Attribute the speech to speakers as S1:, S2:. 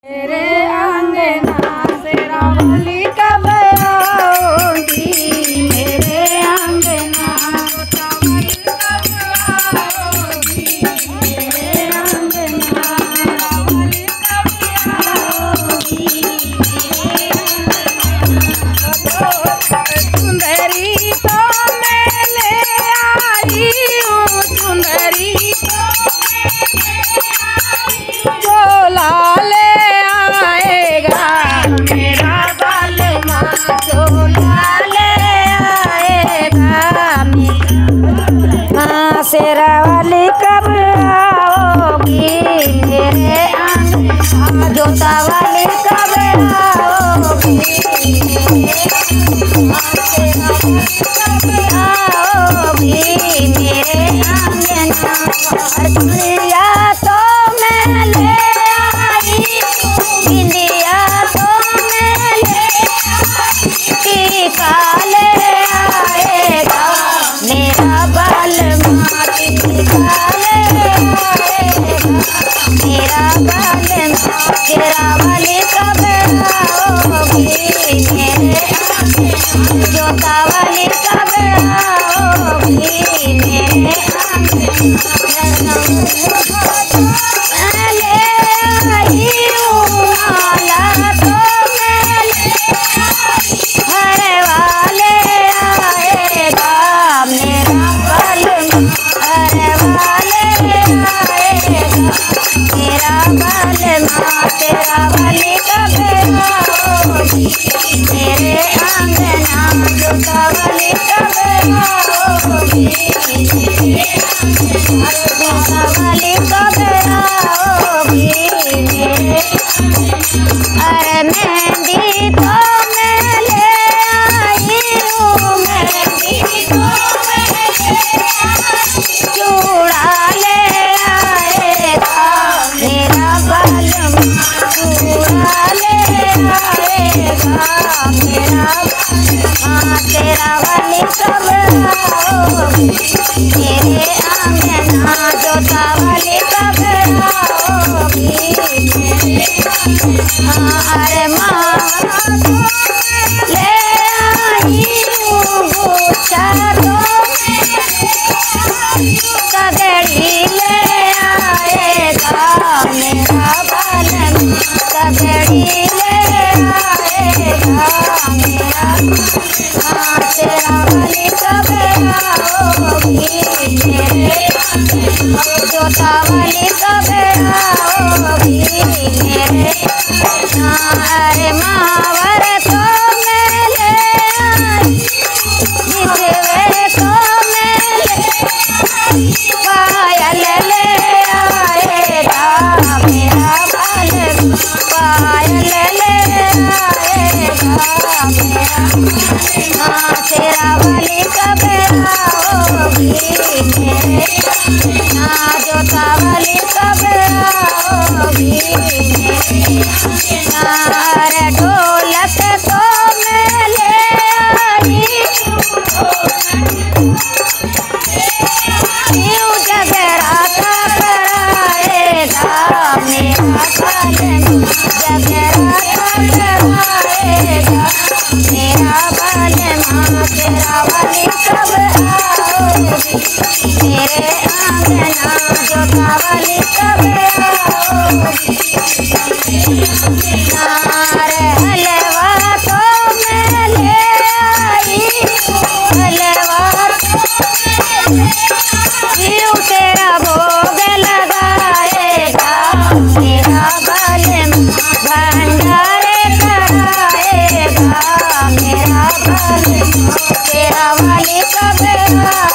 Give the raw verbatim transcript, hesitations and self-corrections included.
S1: मेरे अंगना से रावली कब आओगी, मेरे अंगना रावली कब आओगी, मेरे अंगना रावली कब आओगी, सुंदरी तो मैं ले आई हूँ, सुंदरी तो मैं ले आई हूँ, झोला ले आएगा मेरा बालमा, झोला ले आएगा मेरा। शेरावाली कब आओगी, मेरे अंगना जोतावाली कब आओगी, आओगी मेरे अंगना। बिंदिया तो मैं ले आई, बिंदिया तो मैं ले आई, टीका ले आएगा मेरा बालमा, टीका ले आएगा मेरा बालमा। शेरावाली कब आओगी, मेरे जोतावाली कब आओगी, मेरे अंगना। मैं ले आई हूँ माला तो मैं ले आई, हरे वाले आएगा मेरा बालमा, हरे वाले आएगा मेरा बालमा। शेरावाली कब आओगी, मेरे अंगना जोतावाली कब आओगी, जोतावाली कब आओगी मेरे। अरे मेहंदी तो मैं ले आई हूँ, मेहंदी तो मैं ले आई, चूड़ा ले आएगा मेरा बालमा, चूड़ा ले आएगा मेरा। शेरावाली कब आओगी, मेरे अंगना जोतावाली कब आओगी मेरे। अरे माँ ले आई हूँ गुच्छा तो सगड़ी ले आएगा मेरा बालमा, सगड़ी ले आएगा मेरा। शेरावाली कब आओगी, मेरे जोतावाली कब आओगी मेरे। अरे मावर तो मैं ले आई, बिछवे तो मैं ले आई, पायल ले आएगा मेरा बालमा, पायल ले आएगा मेरा। शेरावाली कब आओगी, मेरे जोतावाली कब आओगी मेरे। अरे ढोलक तो मैं ले आई हूँ, जगराता कराएगा मेरा बालमा, जगराता कराएगा मेरा बालमा। शेरावाली कब आओगी, मेरे अंगना जोतावाली कब आओगी। अरे हलवा तो मैं ले आई हूँ, हलवा तो मैं ले आई हूँ, तेरा भोग लगाएगा मेरा बालमा, भंडारे कराएगा मेरा बालमा। शेरावाली कब